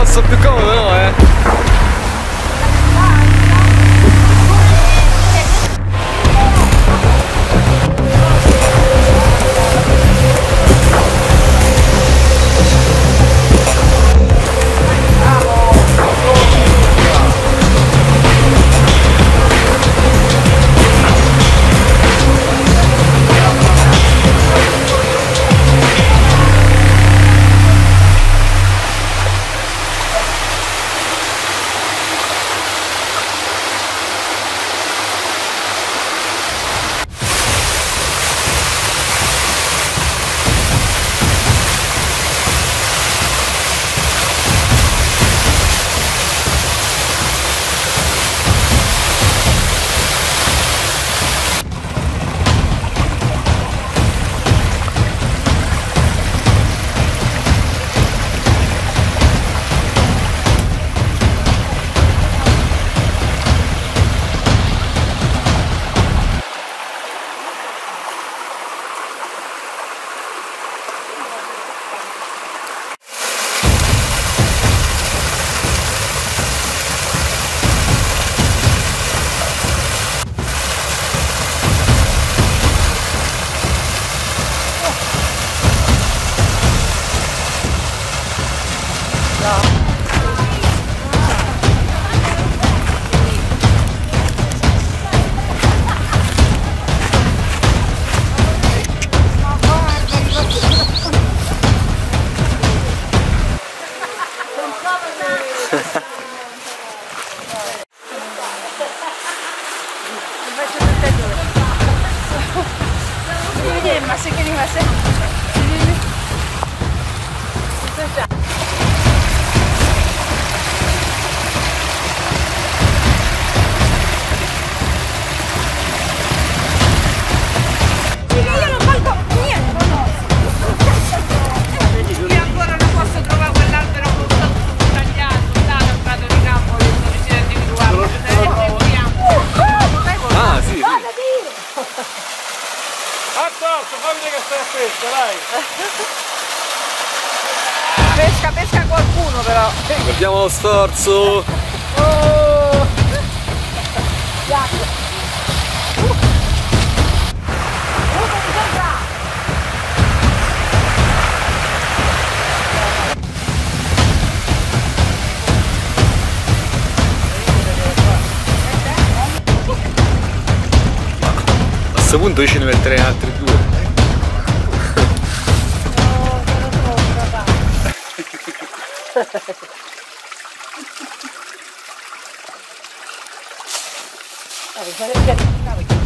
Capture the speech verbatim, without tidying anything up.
sto più comodo, no, eh? Ma se che rimase io non valgo niente, io ancora non posso trovare quell'albero con tutto tagliato, dato al prato di campo che sono riuscita a individuarlo. Ah, sì, sì. Addosso, fammi vedere che stai a pesca, dai! Pesca, pesca qualcuno però! Guardiamo lo storzo! Oh! A questo punto io ce ne metterei altri due. Oh,